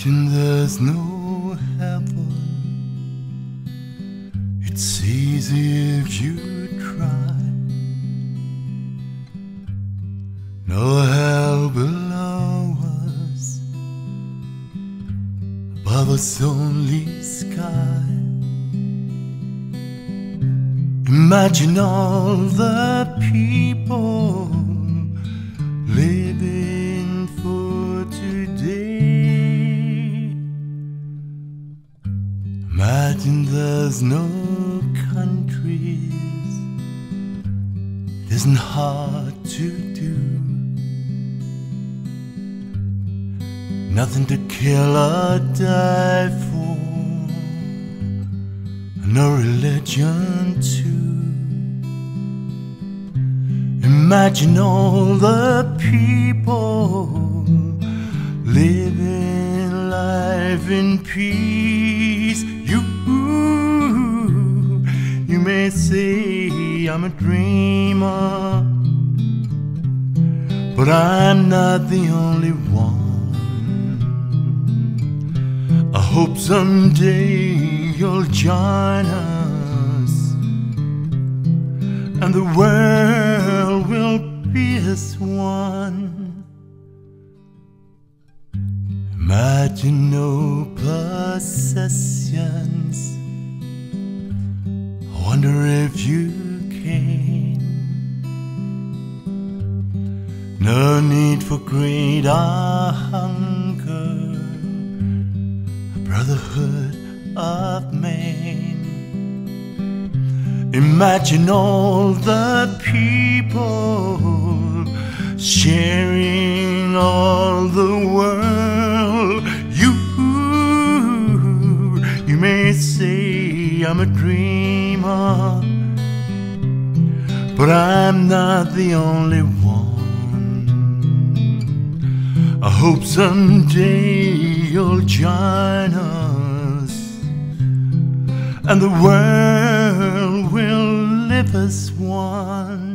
Imagine there's no heaven. It's easy if you try. No hell below us, above us only sky. Imagine all the people living for today. Imagine there's no countries. It isn't hard to do. Nothing to kill or die for, no religion too. Imagine all the people living life in peace. You may say I'm a dreamer, but I'm not the only one. I hope someday you'll join us, and the world will be as one. Imagine no possessions. I wonder if you can. No need for greed or hunger, a brotherhood of man. Imagine all the people sharing all the world. You may say I'm a dreamer, but I'm not the only one. I hope someday you'll join us, and the world will live as one.